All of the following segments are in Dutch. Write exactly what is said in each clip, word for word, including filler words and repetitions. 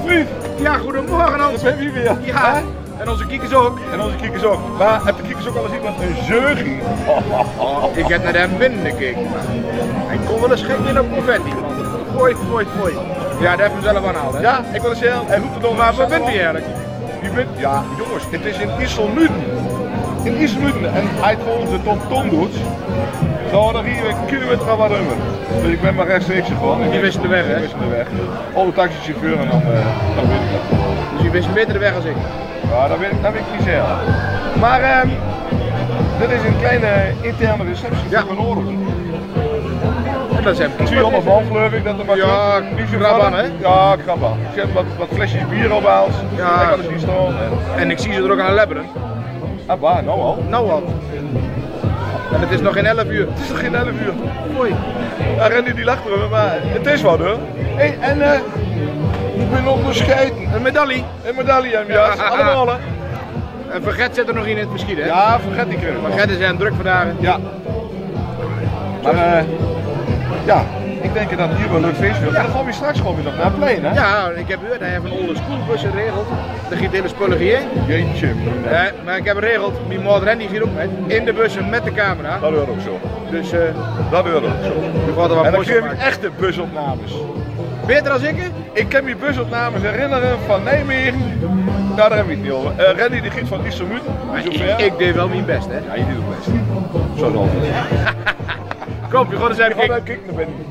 Fried. Ja, goedemorgen Hans. Dat ben je weer. Ja, Hè? en onze kiekers ook. En onze kiekers ook. Maar heb de kiekers ook al eens iemand een zeugie? Oh, ik heb naar hem binnen gekeken. Hij kon wel eens gek in op confetti. Fooi, fooi, fooi. Ja, dat heeft hem zelf aanhaald, hè? Ja, ik wil eens zeggen, hij roept het nog maar. Waar bent u eigenlijk? Je bent, ja, jongens, het is in Isselmuten. In Isselmuten. En hij het volgens de Tom Tom doet, zou er hier een kilometer aan wat rummen. Dus ik ben maar rechtstreeks gewoon. Die wisten de weg, hè? Die wisten de weg. Alle taxichauffeurs en dan, uh, dan weet ik dat. Dus je wist beter de weg als ik. Ja, dat weet ik, dat weet ik niet zeggen. Maar uh, dit is een kleine interne receptie Ja. van oorlog. En dat zijn tweehonderd man geloof ik dat er maar Ja, komt. Niet zo krabban, vallen. hè? Ja, krabban. Ik heb wat, wat flesjes bier op haals. Ja. Ik kan het niet staan. En... En ik zie ze er ook aan lebberen. Ah, waar? Nou al? Nou al. En het is nog geen elf uur. Het is nog geen elf uur. Mooi. Ja, Randy die lacht erom, maar het is wat hoor. Hey, en uh, ik ben onderscheiden. Een medaille. Een medaille, ja, ja. Allemaal hè. En Verget zit er nog in het misschien, hè? Ja, vergeet die keer. Verget is aan druk vandaag. Ja. Maar uh, ja, ik denk dat hier wel een leuk feest wordt. En dan gaan we straks gewoon weer nog naar het plein, hè? Ja, ik heb gehoord, hij heeft een oude schoolbus geregeld. Daar giet hele spullen in. Jeetje. Ja, maar ik heb geregeld, die moeder Randy giet ook met, in de bussen met de camera. Dat hoort ook zo. Dus uh, Dat hoort ook zo. we gaan er wat En dan moois geef van ik maken. echte busopnames. Beter als ik? Ik kan me busopnames herinneren van Nijmegen. Nou, daar heb ik het niet over. Uh, Randy die giet van Isselmut. Ik, ik deed wel mijn best, hè? Ja, je doet het best. Zo dan. Kom, je gaat eens even Ik ga kijken. kijken naar binnen.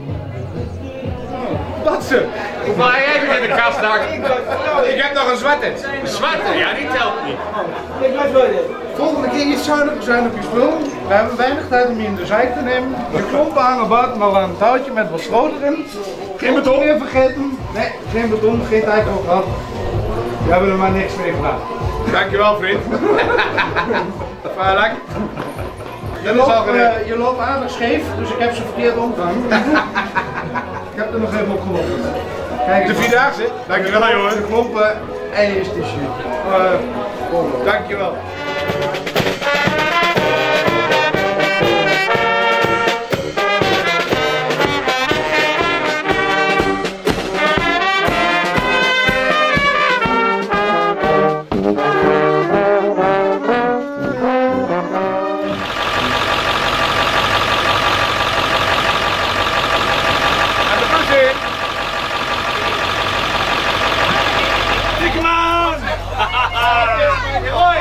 Wat ze? Hoeveel heb jij in de kast daar? Ik heb nog een zwarte. Een zwarte, ja die telt niet. Volgende keer iets zuiniger zijn op je spullen. We hebben weinig tijd om je in de zijk te nemen. Je klompen hangen buiten al aan een touwtje met wat schroot erin. Geen beton. Niet vergeten. Nee, geen beton, geen tijd over gehad. We hebben er maar niks mee gedaan. Dankjewel, vriend. Vaarlijk. Je loopt, uh, je loopt aardig scheef, dus ik heb ze verkeerd omgehangen. Ik heb er nog even op gelopen. Kijk De eens. Vierdaagse. Dankjewel, jongen. De klompen en je t-shirt. Uh, Dankjewel. En de bus in. Dikkerman! Hoi.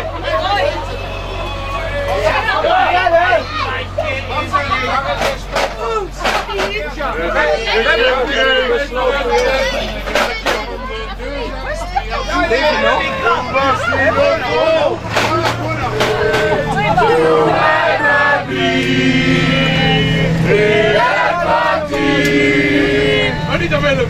Maar niet aan Willem!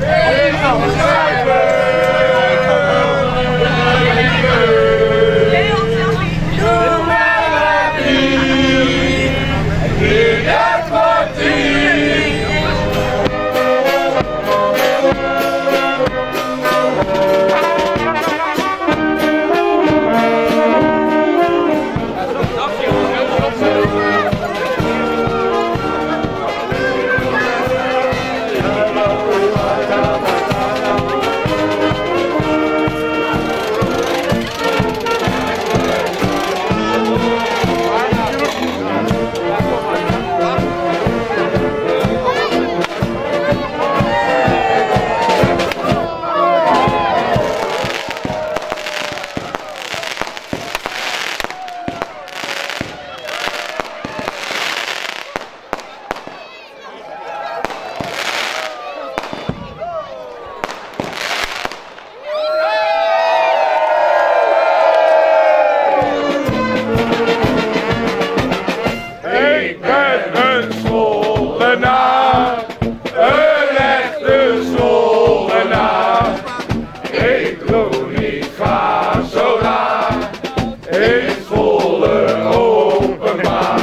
Ik ben een zollenaar, een echte zollenaar. Ik doe niet vaak zo raar, in volle openbaar.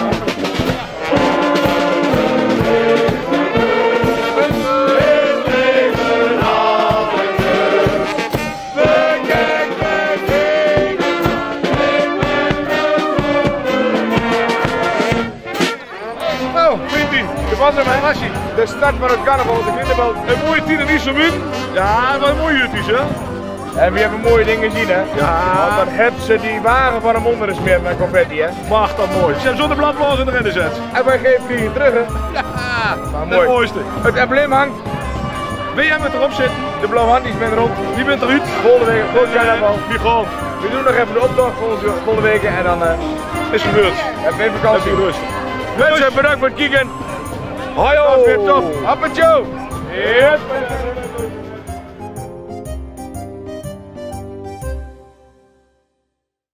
Het leven altijd terug, bekijk me tegen, ik ben Nou, Quinty, de was er mijn Lassie. De start van het carnaval, de Grindelbelt. Een mooie tien en niet zo min. Ja, wat een mooie jutties, hè? En we hebben mooie dingen gezien, hè? Ja. Want dan hebben ze die wagen van hem onder gesmeerd met confetti, hè? Machtig mooi. Ze hebben zonder bladblaas in de rennen zet. En wij geven vliegen terug, hè? Ja, Maar het mooi. mooiste. Het embleem hangt. W M met erop zitten. De blauwe hand is met erop. Wie bent eruit? Volgende week, volgende carnaval. Wie gewoon. We doen nog even de optocht volgende, volgende week en dan uh, Is gebeurd. hebben we even vakantie. Heb je rust. Mensen, bedankt voor het kijken. Hoi Dat was weer top. Appetje. Yep.